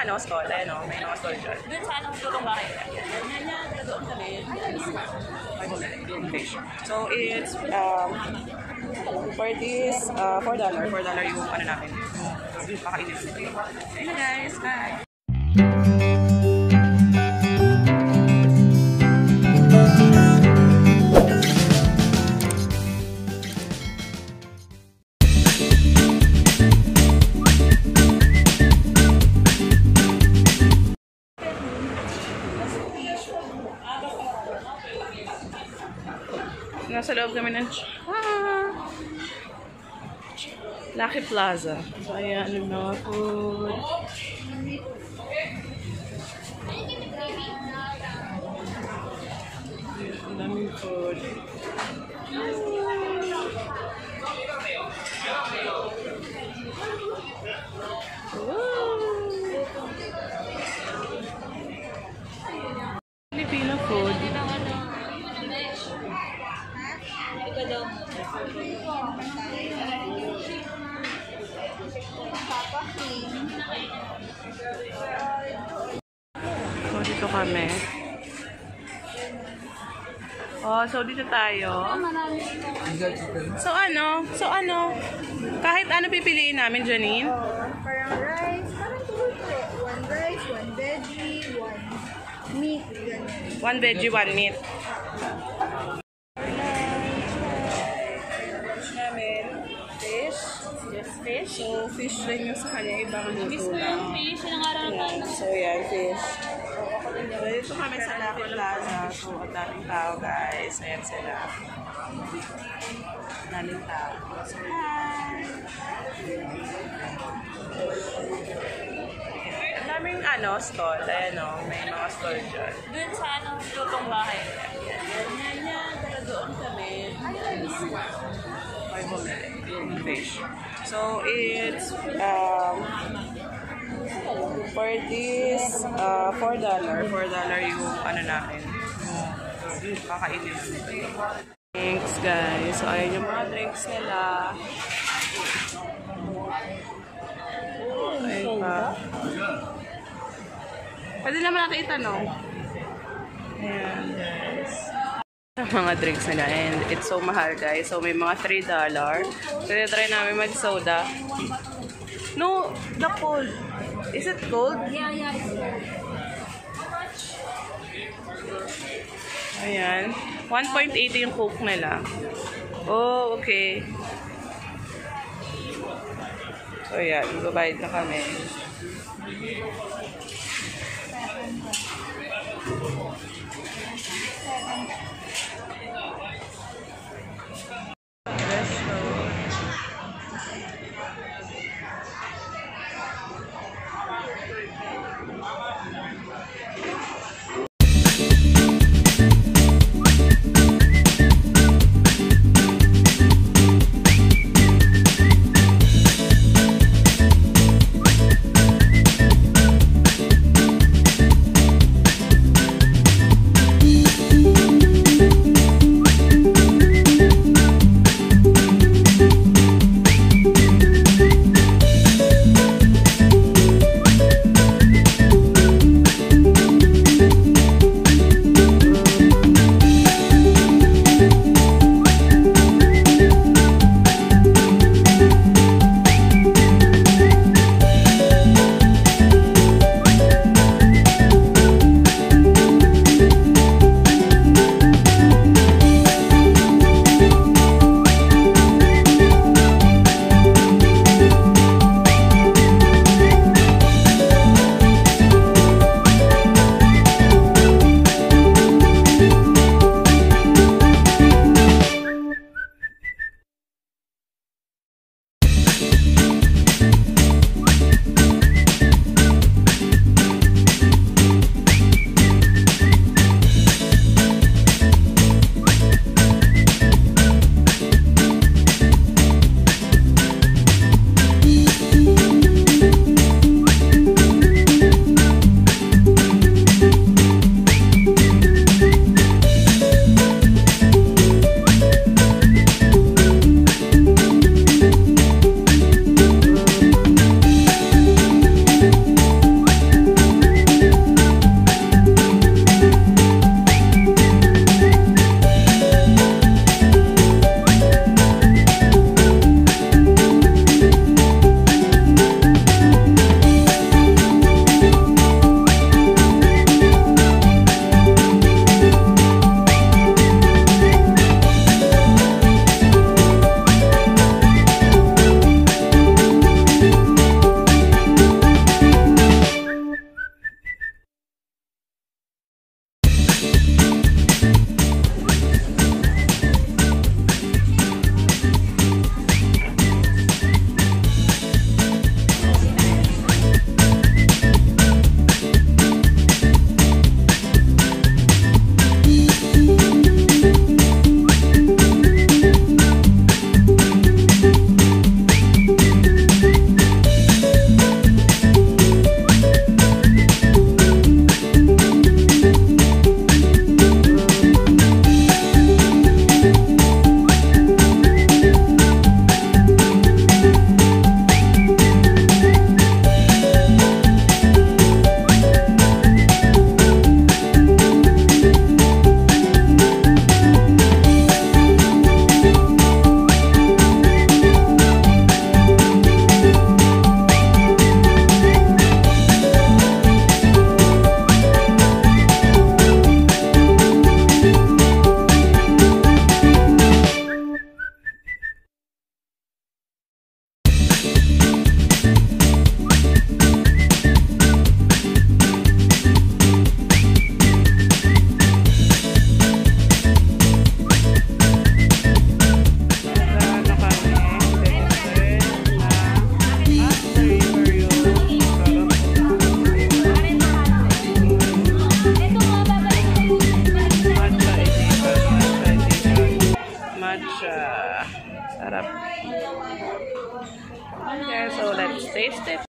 ano, stall. Ayan o, may mga stall dyan. Doon sa anong lutong bahay? Yan, doon kami. Compilation. So, it's, for this, $4 yung ano namin. Makainit. Ayun guys, bye! Nasa loob kami ng Lucky Plaza. So, ayan yung mga food. Ang daming food. Filipino food. So, dito kami. Oh, so dito tayo. So ano? Kahit ano pipiliin namin, Janine? Parang rice, parang tuloy. One rice, one veggie, one meat. Ganyan. One veggie, one meat. Fish. Just fish. So, fish rin yung sa kanya. Ibang luto lang. Fish, nangarang So, yan, fish. So, dito kami sa Lucky Plaza. So, ang daming tao, guys. Ayan sila. Ang daming tao. So, hi! Ang daming stall. Ayan o, may mga stall dyan. Doon sa anong lutong bahay? Yan, taga doon kami. May bumili. Fish. So, it's, for this, $4 yung ano namin. Kakainin. Thanks, guys. So, ayan yung mga drinks nila. Ayun pa. Pwede naman natin itanong. Ayan, guys. Mga drinks nila. And it's so mahal, guys. So, may mga $3. So, try namin mag-soda. No, the cold. Is it cold? Yeah, it's cold. Ayan. 1.80 yung coke nila. Oh, okay. So, ayan. Babayad na kami. Okay, so let's taste it.